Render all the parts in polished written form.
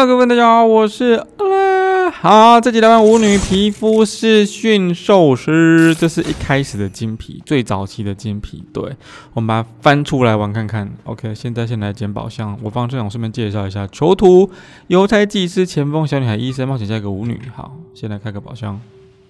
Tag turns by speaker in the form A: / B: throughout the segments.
A: 各位大家好，我是好，这集来玩舞女皮肤是驯兽师，这是一开始的金皮，最早期的金皮。对，我们把它翻出来玩看看。OK， 现在先来捡宝箱。我帮这种顺便介绍一下：囚徒、邮差、技师、前锋、小女孩、医生、冒险家一个舞女。好，先来开个宝箱。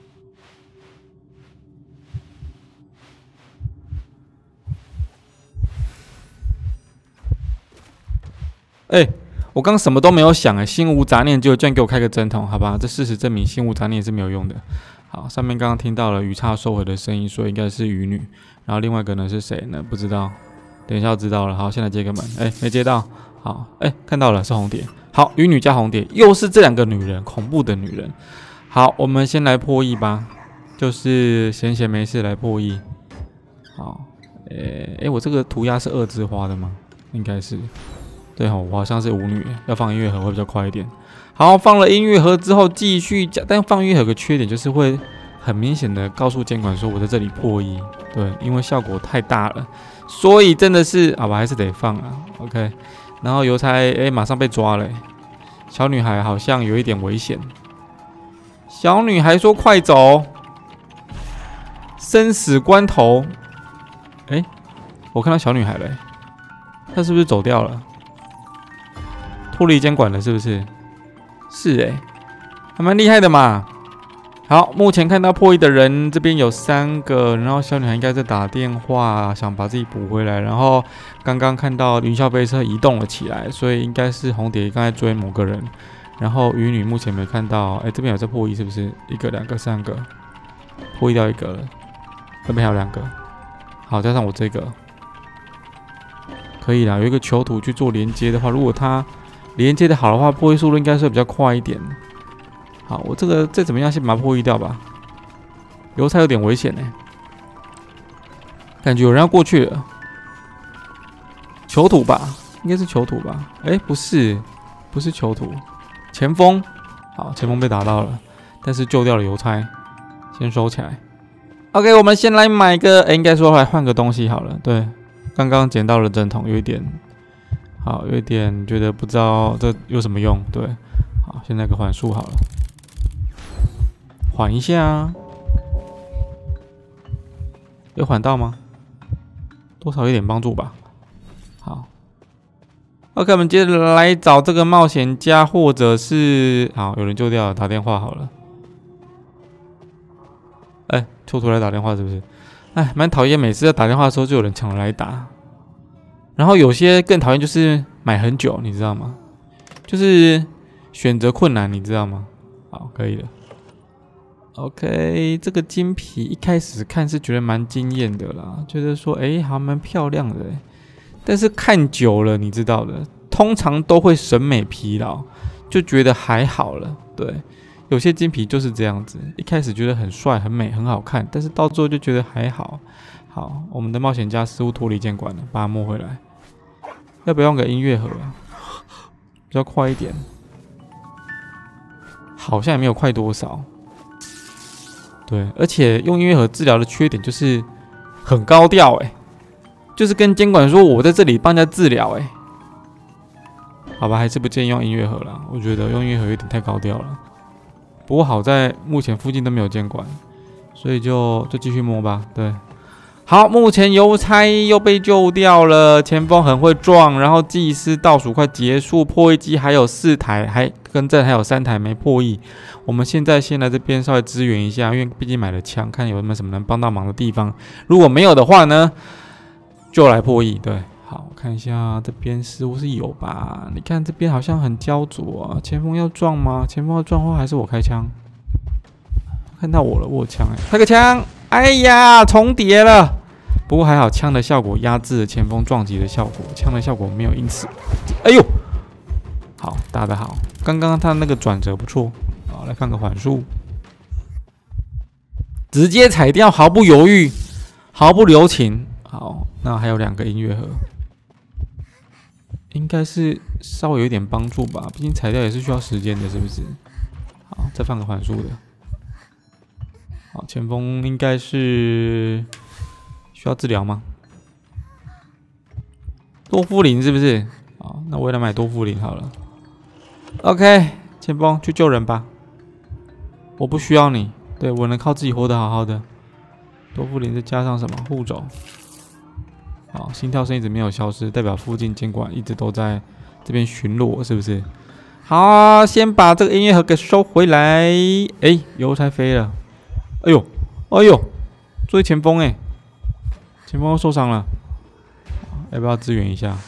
A: 我刚什么都没有想心无杂念，结果居然给我开个针筒，好吧？这事实证明心无杂念是没有用的。好，上面刚刚听到了鱼叉收回的声音，所以应该是鱼女。然后另外一个呢是谁呢？不知道，等一下就知道了。好，先来接个门。没接到。好，看到了，是红蝶。好，鱼女加红蝶，又是这两个女人，恐怖的女人。好，我们先来破译吧，就是闲闲没事来破译。好，我这个涂鸦是2枝花的吗？应该是。对我好像是舞女，要放音乐盒会比较快一点。好，放了音乐盒之后继续加，但放音乐盒有个缺点就是会很明显的告诉监管说我在这里破译，对，因为效果太大了，所以真的是好吧，还是得放啊。OK， 然后邮差马上被抓了，小女孩好像有一点危险。小女孩说快走，生死关头。我看到小女孩了，她是不是走掉了？脱离监管了是不是？是还蛮厉害的嘛。好，目前看到破译的人这边有3个，然后小女孩应该在打电话，想把自己补回来。然后刚刚看到云霄飞车移动了起来，所以应该是红蝶刚才追某个人。然后鱼女目前没看到，这边有在破译是不是？1个、2个、3个，破译掉1个了，这边还有2个。好，加上我这个，可以啦。有一个囚徒去做连接的话，如果他连接的好的话，破译速度应该是比较快一点。好，我这个再怎么样先把它破译掉吧。邮差有点危险感觉有人要过去了。囚徒吧，应该是囚徒吧？不是，不是囚徒，前锋。好，前锋被打到了，但是救掉了邮差，先收起来。OK， 我们先来买个，应该说来换个东西好了。对，刚刚捡到了针筒，有一点。好，有一点觉得不知道这有什么用，对，好，现在个缓速好了，缓一下啊，有缓到吗？多少有点帮助吧。好 ，OK， 我们接着来找这个冒险家，或者是好，有人救掉了，打电话好了。抽出来打电话是不是？蛮讨厌，每次在打电话的时候就有人抢来打。然后有些更讨厌，就是买很久，你知道吗？就是选择困难，你知道吗？好，可以了。OK， 这个金皮一开始看是觉得蛮惊艳的啦，觉得说还蛮漂亮的但是看久了，你知道的，通常都会审美疲劳，就觉得还好了。对，有些金皮就是这样子，一开始觉得很帅、很美、很好看，但是到最后就觉得还好。好，我们的冒险家似乎脱离监管了，把它摸回来。要不要用个音乐盒啊？比较快一点。好像也没有快多少。对，而且用音乐盒治疗的缺点就是很高调就是跟监管说我在这里帮人家治疗好吧，还是不建议用音乐盒啦。我觉得用音乐盒有点太高调了。不过好在目前附近都没有监管，所以就继续摸吧。对。好，目前邮差又被救掉了，前锋很会撞，然后技师倒数快结束，破译机还有4台，还跟正还有3台没破译。我们现在先来这边稍微支援一下，因为毕竟买了枪，看有没有什么能帮到忙的地方。如果没有的话呢，就来破译。对，好，看一下这边似乎是有吧？你看这边好像很焦灼啊，前锋要撞吗？前锋要撞的话，还是我开枪？看到我了，我有枪开个枪！哎呀，重叠了。不过还好，枪的效果压制了前锋撞击的效果，枪的效果没有因此。哎呦，好，打得好。刚刚他那个转折不错。好，来看个缓速，直接踩掉，毫不犹豫，毫不留情。好，那还有2个音乐盒，应该是稍微有点帮助吧，毕竟踩掉也是需要时间的，是不是？好，再放个缓速的。好，前锋应该是需要治疗吗？多夫林是不是？好，那我也来买多夫林好了。 OK， 前锋去救人吧，我不需要你，对我能靠自己活得好好的。多福林再加上什么护肘？好，心跳声一直没有消失，代表附近监管一直都在这边巡逻，是不是？好，先把这个音乐盒给收回来。哎，邮差飞了。哎呦，哎呦，作为前锋哎，前锋受伤了，要不要支援一下？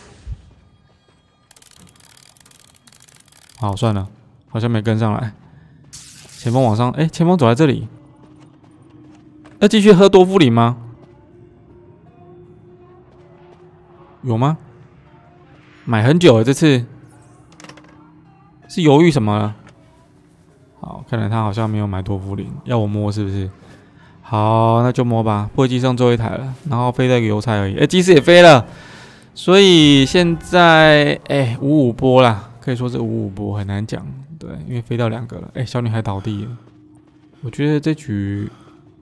A: 好，算了，好像没跟上来。前锋往上，哎，前锋走在这里，要继续喝多夫林吗？有吗？买很久了，这次是犹豫什么了？好，看来他好像没有买多夫林，要我摸是不是？好，那就摸吧。破机上最后一台了，然后飞到一个邮差而已。哎，机师也飞了，所以现在5-5波啦，可以说是5-5波，很难讲。对，因为飞到2个了。哎，小女孩倒地了，我觉得这局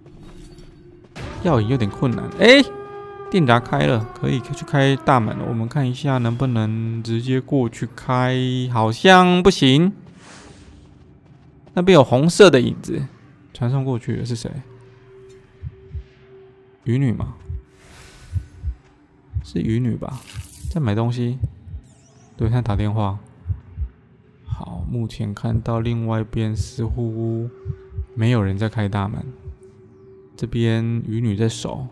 A: 要赢有点困难。哎。电闸开了，可以去开大门了。我们看一下能不能直接过去开，好像不行。那边有红色的影子，传送过去的是谁？渔女吗？是渔女吧？在买东西。对，她打电话。好，目前看到另外一边似乎没有人在开大门，这边渔女在守。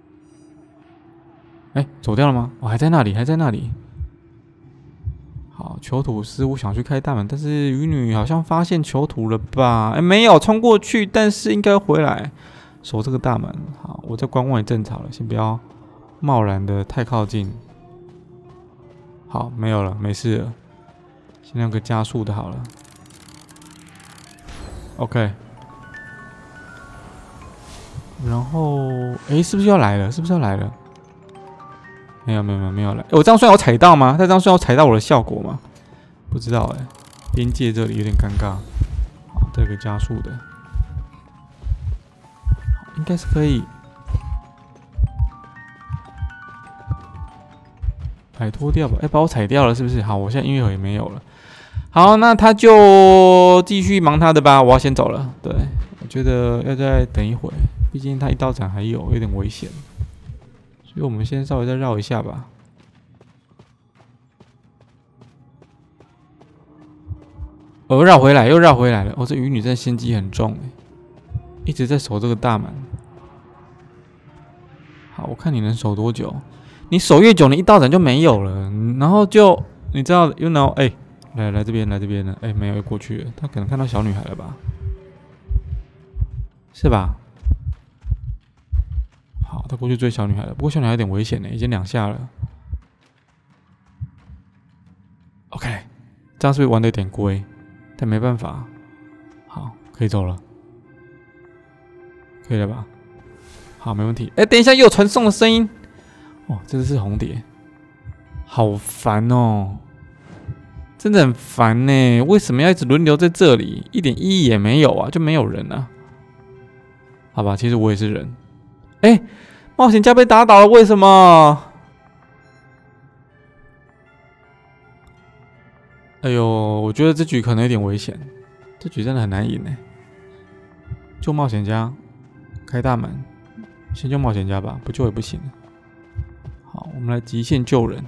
A: 哎，走掉了吗？哦，还在那里，还在那里。好，囚徒似乎想去开大门，但是渔女好像发现囚徒了吧？哎，没有冲过去，但是应该回来守这个大门。好，我在观望也正常了，先不要贸然的太靠近。好，没有了，没事了。先用个加速的好了。OK。然后，哎，是不是要来了？是不是要来了？没有来。我这样算有踩到吗？他这样算有踩到我的效果吗？不知道哎。边界这里有点尴尬。好，这个加速的，应该是可以摆脱掉吧？哎，把我踩掉了是不是？好，我现在音乐盒也没有了。好，那他就继续忙他的吧。我要先走了。对，我觉得要再等一会，毕竟他一刀斩还有点危险。所以我们先稍微再绕一下吧。又绕回来了。哦，这渔女真的心机很重哎，一直在守这个大门。好，我看你能守多久？你守越久，你一刀斩就没有了。然后就你知道，you know， 哎，来这边了。哎，没有，又过去了。他可能看到小女孩了吧？是吧？好，他过去追小女孩了，不过小女孩有点危险呢，已经2下了。OK， 这样是不是玩的有点龟？但没办法，好，可以走了，可以了吧？好，没问题。哎，等一下，又有传送的声音。哦，这是红蝶，好烦哦，真的很烦呢。为什么要一直轮流在这里？一点意义也没有啊，就没有人啊。好吧，其实我也是人。哎，冒险家被打倒了，为什么？哎呦，我觉得这局可能有点危险，这局真的很难赢呢。救冒险家，开大门，先救冒险家吧，不救也不行。好，我们来极限救人，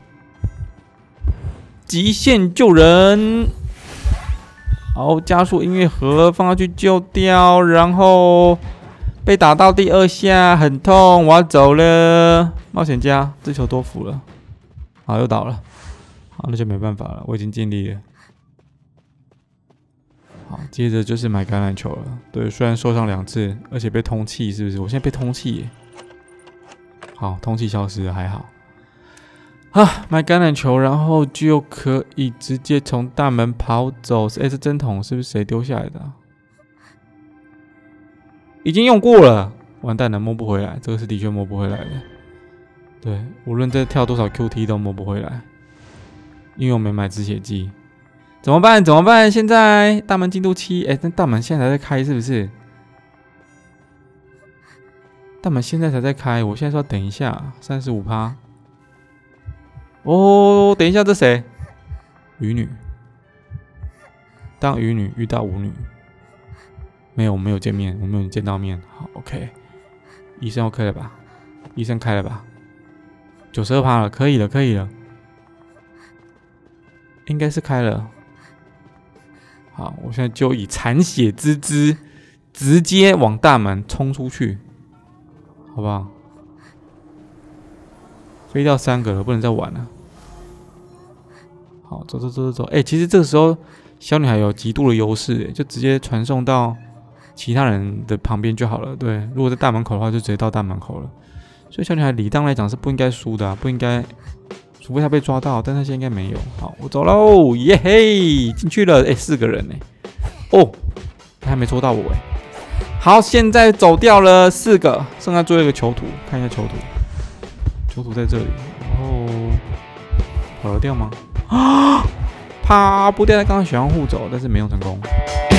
A: 极限救人。好，加速音乐盒放下去救掉，然后。被打到第2下，很痛，我要走了。冒险家，这球多服了。好，又倒了。好，那就没办法了，我已经尽力了。好，接着就是买橄榄球了。对，虽然受伤2次，而且被通气，是不是？我现在被通气耶。好，通气消失了，还好。啊，买橄榄球，然后就可以直接从大门跑走。哎，这针筒是不是谁丢下来的啊？已经用过了，完蛋了，摸不回来。这个是的确摸不回来的。对，无论再跳多少 QT 都摸不回来，因为我没买止血剂。怎么办？现在大门进度7，哎，但大门现在才在开，是不是？大门现在才在开，我现在说要等一下，35%。哦，等一下，这谁？渔女。 当渔女遇到舞女，没有，我们没有见面，我们没有见到面。好 ，OK， 医生 OK 了吧？医生开了吧？92%了，可以了，可以了，应该是开了。好，我现在就以残血之姿，直接往大门冲出去，好不好？飞掉3个了，不能再玩了。好，走走走走走。哎，其实这个时候小女孩有极度的优势，就直接传送到其他人的旁边就好了。对，如果在大门口的话，就直接到大门口了。所以小女孩理当来讲是不应该输的、不应该，除非她被抓到，但她现在应该没有。好，我走喽，耶嘿，进去了。哎，4个人呢。哦，还没捉到我哎。好，现在走掉了4个，剩下最后一个囚徒，看一下囚徒。囚徒在这里，然后跑得掉吗？啊，爬不掉，他刚刚想要护走，但是没用成功。